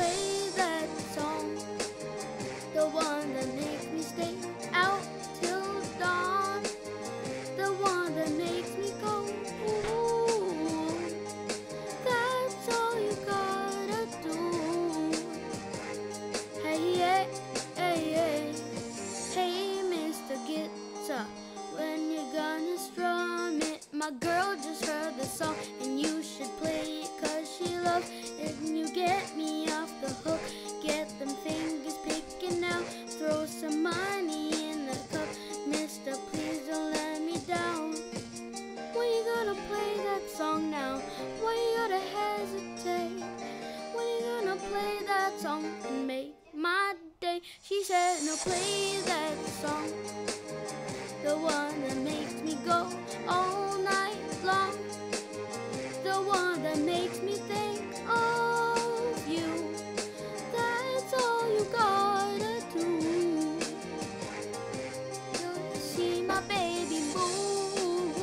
play that song, the one that makes me stay out till dawn, the one that makes me go, ooh, that's all you gotta do. Hey, yeah, hey, yeah. Hey, Mr. Guitar, when you gonna strum it? My girl just heard the song, and you should play it 'cause she loves it. And you get me off the hook, get them fingers picking out, throw some money in the cup. Mister, please don't let me down. When you gonna play that song now? Why you gotta hesitate? When you gonna play that song and make my day? She said, no, play that song, the one that makes me go all night long, the one that makes me think of you. That's all you gotta do. You'll see my baby move,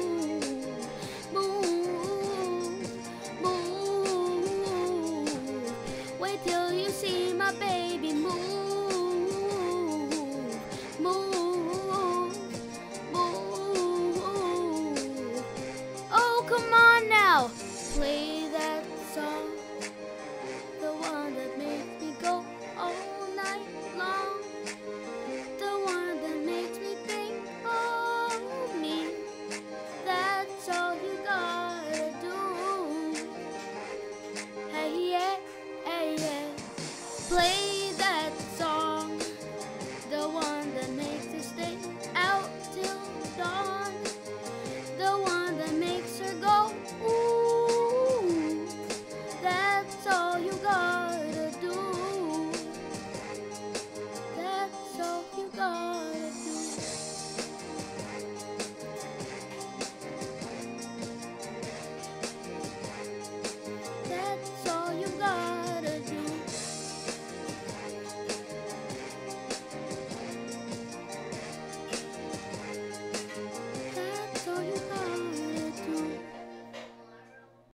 move, move. Wait till you see my baby move, move, move. Oh, come on now, play that song, the one that makes me go all night long, the one that makes me think of me. That's all you gotta do. Hey, yeah, hey, yeah. Play